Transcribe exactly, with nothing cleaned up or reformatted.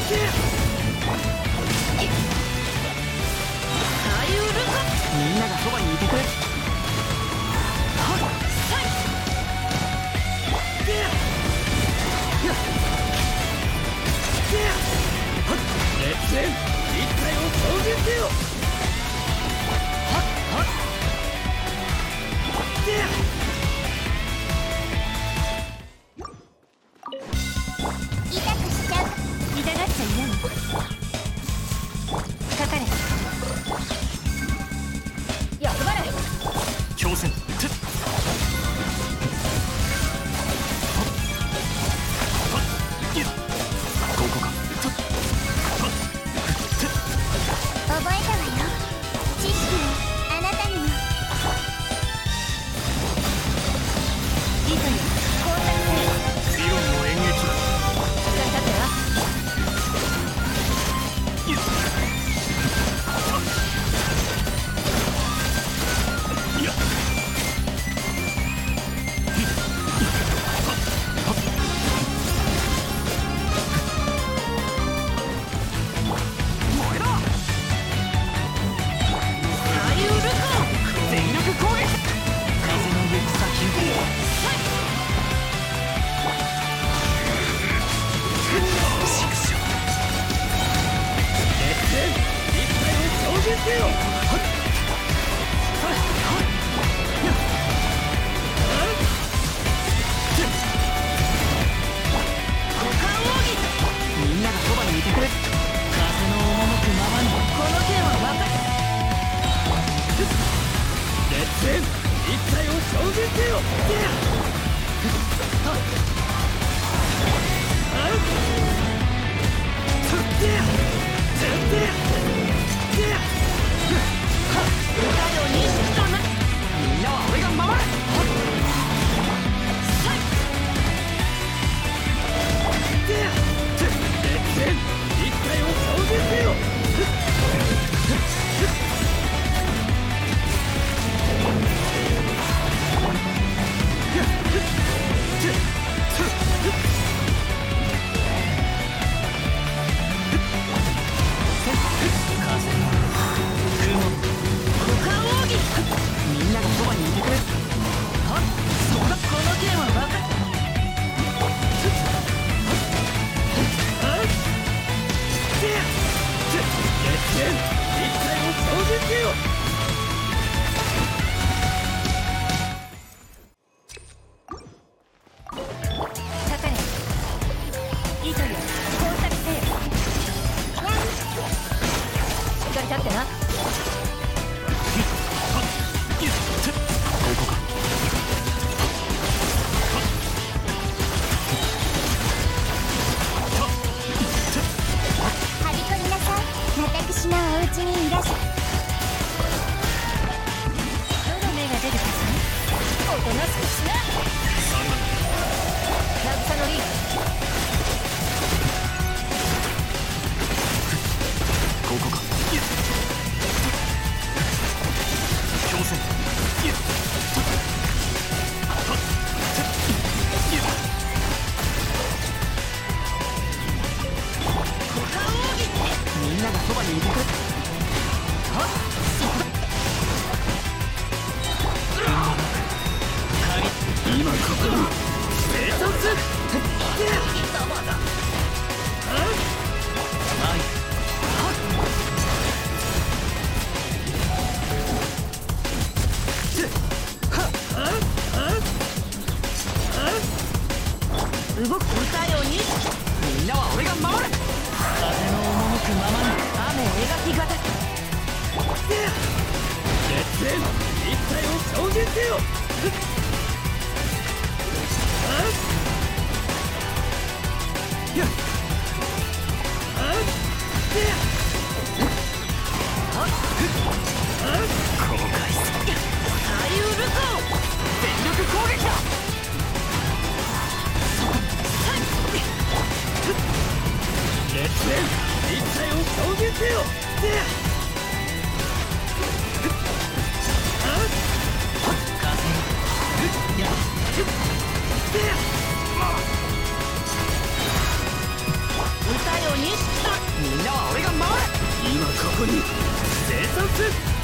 みんながそばにいてくれ。 熱戦一体を表現せよ。 痛くしちゃう。痛がっちゃいない。かかれ。やっばれ。 挑戦。ここか。 覚えたわよ。知識をあなたにも。いざよ、工作せよ。 理論の演劇。 しっかり立ってわ。 いや。みんながそばにいてくれ。風の赴くままに。 この剣は任せ。 熱戦一体を表現せよ。 みんなは俺が守る。 熱戦一体を表現せよ。 みんながそばにいてくれ。 そうだ、この剣は任熱戦一体を表現せよ。 かかれ。いざよ、工作せよ。しっかり立ってな。 ここか。 はびこりなさい。私のお家にいらっしゃい。どの目が出るかしら。おとなしくしな。渚のリーここか。挑戦。みんながそばにいてくれ。 今ここに生突。 動く歌ように。 みんなは俺が守る。風の赴くままに。 雨描き型。 熱戦一体を表現せよ。 後悔する。 左右ルコ全力攻撃だ。 熱戦一体を表現せよ。 歌ように。 みんなは俺が守る。 今ここに生産す